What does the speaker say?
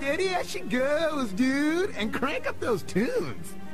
steady as she goes, dude, and crank up those tunes.